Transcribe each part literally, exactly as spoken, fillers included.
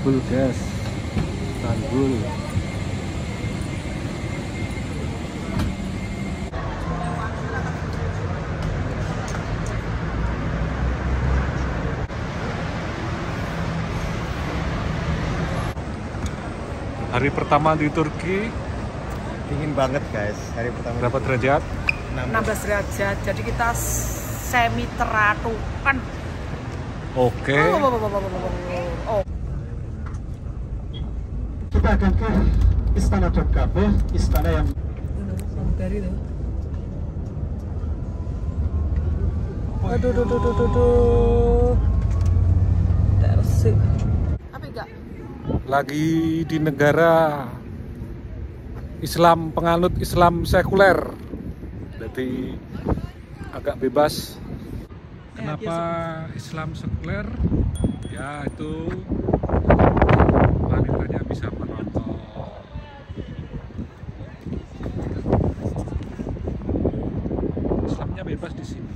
Istanbul guys, Istanbul. Hari pertama di Turki dingin banget guys. Hari pertama berapa derajat? enam belas derajat. Jadi kita semi teratukan. Oke. Oh, oh, oh, oh, oh. Kita akan ke Istana Topkapı, istana yang Dari itu. Aduh, aduh, aduh, aduh, aduh. Tersik. Tapi enggak. Lagi di negara Islam, penganut Islam sekuler, jadi agak bebas. Kenapa Islam sekuler? Ya itu wanitanya bisa menonton, Islamnya bebas di sini.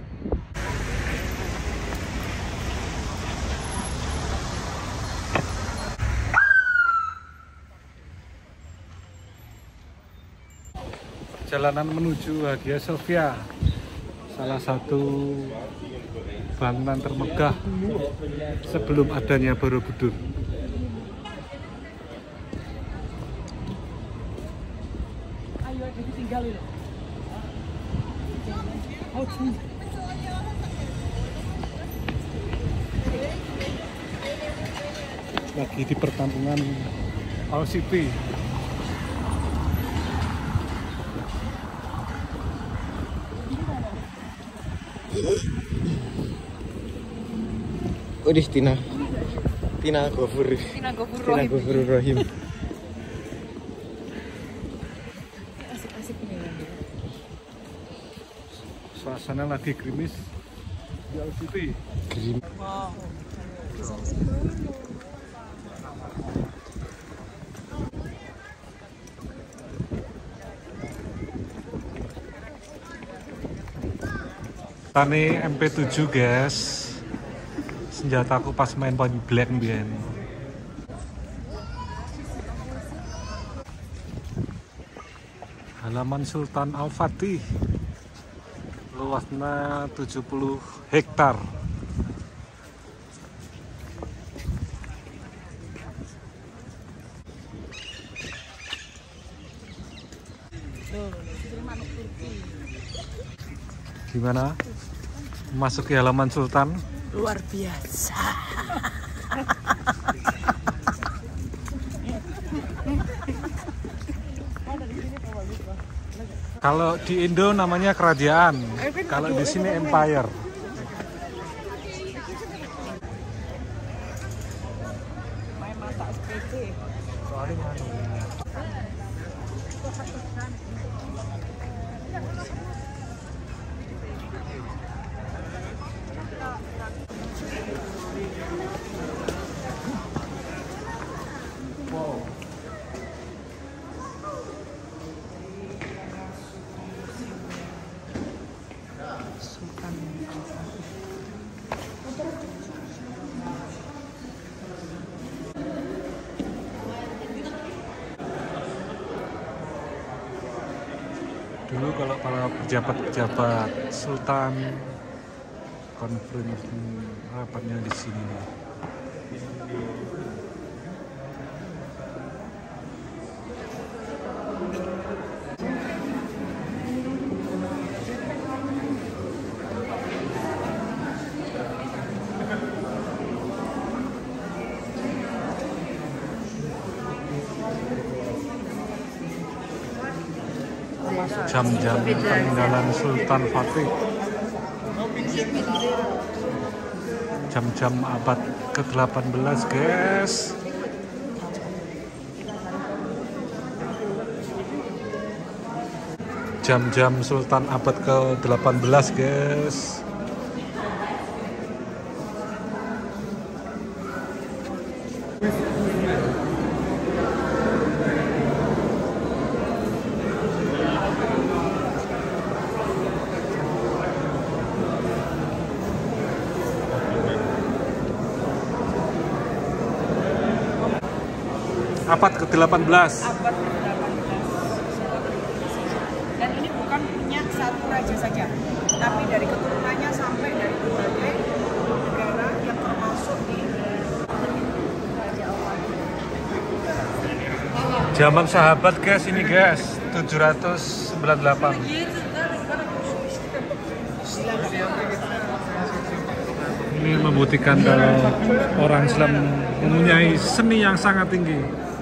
Perjalanan menuju Hagia Sophia, salah satu bangunan termegah sebelum adanya Borobudur. Ayo ditinggalin loh. Lagi di perkampungan All City. Udih Tina Tina Gofur Tina Gofur Tina Gofur Rohim. Asik-asik nih. Suasana lagi gerimis di All City. Grim. Wow. Tani M P tujuh guys, senjataku pas main Point Blank biyen. Halaman Sultan Al-Fatih, luasnya tujuh puluh hektar. Gimana? Masuk ke halaman Sultan? Luar biasa. Kalau di Indo namanya kerajaan, kalau di sini empire. Main masak sepeda. Dulu kalau para pejabat-pejabat sultan konferensi rapatnya di sini. Jam-jam peninggalan Sultan Fatih, jam-jam abad ke delapan belas guys. Jam-jam Sultan abad ke delapan belas guys. Abad ke delapan belas. Abad ke delapan belas. Dan ini bukan punya satu raja saja, tapi dari keturunannya sampai dari berbagai negara yang termasuk di Raja Awal. Zaman sahabat guys, ini guys, tujuh ratus sembilan puluh delapan. Ini membuktikan kalau orang Islam mempunyai seni yang sangat tinggi.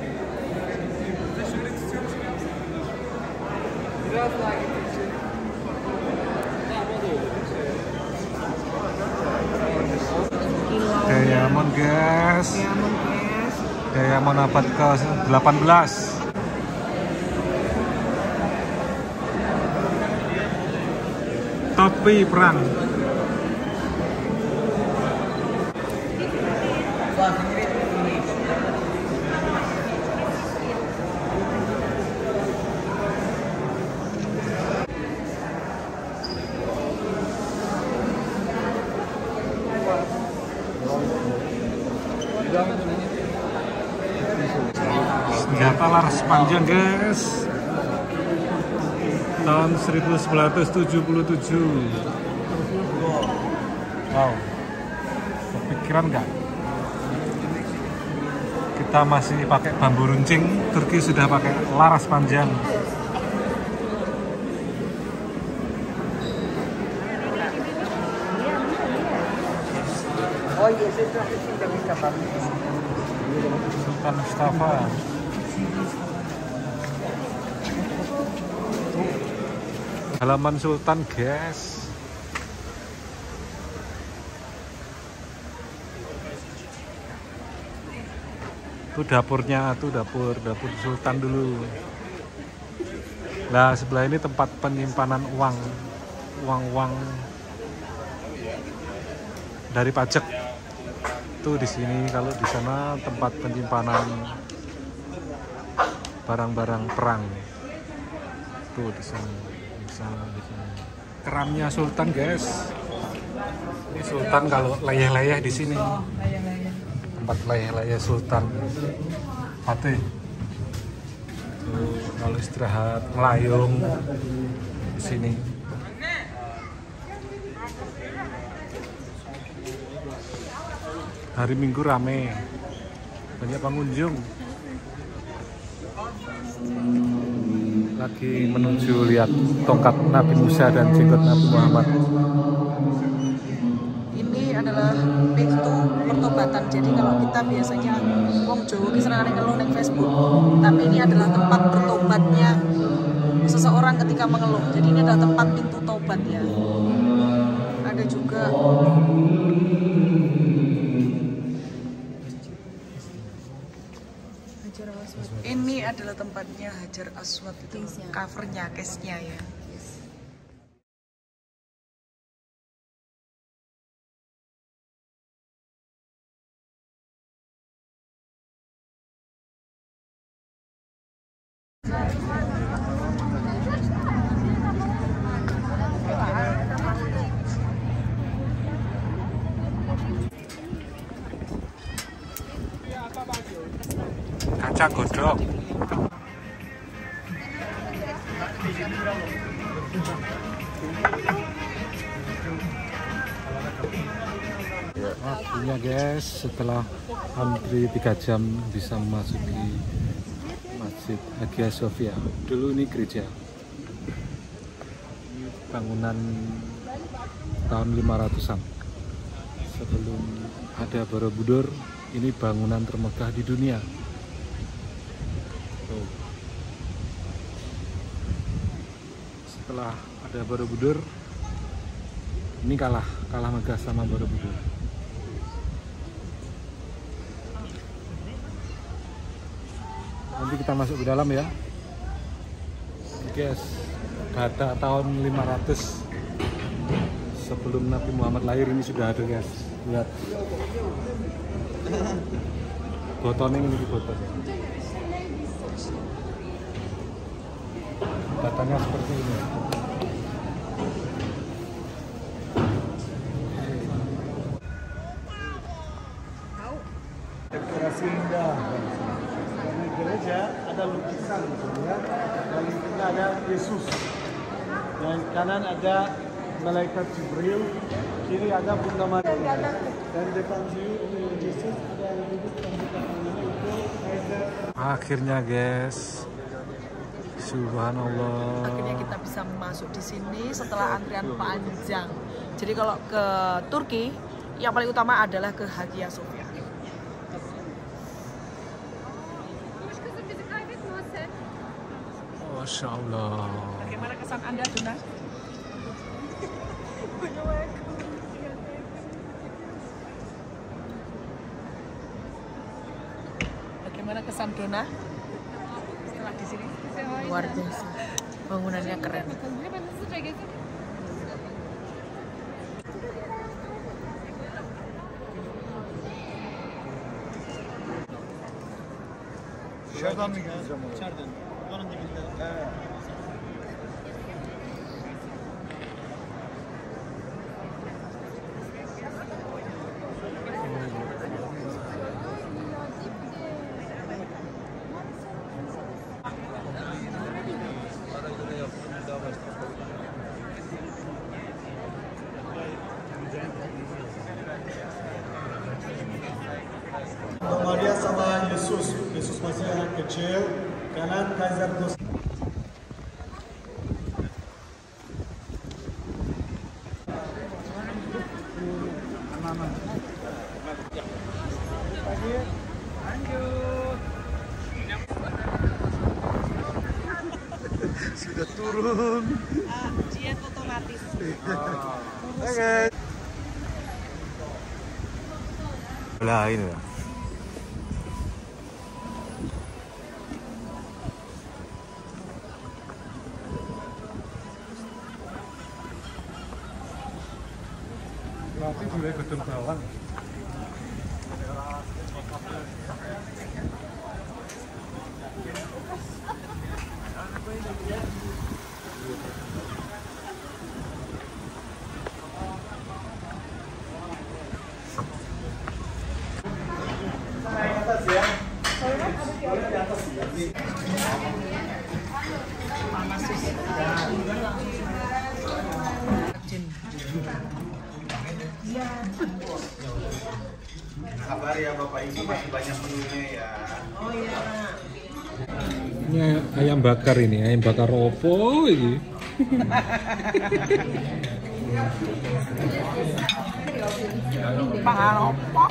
Diamond guys. Diamond guys. Diamond abad ke delapan belas. Topi perang. Senjata laras panjang guys, tahun seribu sembilan ratus tujuh puluh tujuh. Wow, kepikiran nggak? Kita masih pakai bambu runcing, Turki sudah pakai laras panjang. Oh iya, sudah sudah bisa banget. Sultan Mustafa. Halaman Sultan guys. Itu dapurnya, tuh dapur dapur Sultan dulu. Nah sebelah ini tempat penyimpanan uang, uang-uang dari pajak. Tuh di sini, kalau di sana tempat penyimpanan barang-barang perang. Tuh di sini, di sana, di sini. Keramnya Sultan guys. Ini Sultan kalau leyeh-leyeh di sini. Tempat leyeh-leyeh Sultan Fatih. Tuh kalau istirahat melayung di sini. Hari Minggu rame, banyak pengunjung. Lagi menuju lihat tongkat Nabi Musa dan jenggot Nabi Muhammad. Ini adalah pintu pertobatan. Jadi kalau kita biasanya wong Jawa ki senengane ngeluh ning Facebook, tapi ini adalah tempat bertobatnya seseorang ketika mengeluh. Jadi ini adalah tempat pintu tobat ya. Ada juga ini adalah tempatnya Hajar Aswad itu, covernya, case-nya ya. Kaca godok. Waktunya guys, setelah antri tiga jam bisa memasuki Masjid Hagia Sophia. Dulu ini gereja. Ini bangunan tahun lima ratusan. Sebelum ada Borobudur, ini bangunan termegah di dunia. Tuh. Setelah ada Borobudur, ini kalah, kalah megah sama Borobudur. Nanti kita masuk ke dalam ya. Guys, data tahun lima ratus sebelum Nabi Muhammad lahir ini sudah ada guys. Lihat. Botolnya ini botol. Datanya seperti ini. Dekorasi indah. ada Yesus. Dan kanan ada malaikat Jibril, kiri ada Bunda Maria. Dan depan sini Yesus ada yang duduk dan buka tangannya itu Kaiser. Akhirnya guys, subhanallah. Akhirnya kita bisa masuk di sini setelah antrian panjang. Jadi kalau ke Turki, yang paling utama adalah ke Hagia Sophia. Masya Allah. Bagaimana kesan Anda, Duna? Bagaimana kesan Dona setelah di sini? Luar biasa. Bangunannya keren. Şuradan mı geleceğim? İçeriden. Onun dibinde. Evet. Maria sama Yesus. Yesus masih anak kecil. Kanan Kaiser Dos. Sudah turun. Diet otomatis. Oke. Lah ini lah. Berarti juga gedung bawang. Kabar ya Bapak Ibu, masih banyak menunya ya. Oh iya. Ini ayam bakar ini, ayam bakar opo ini. Bakar opo.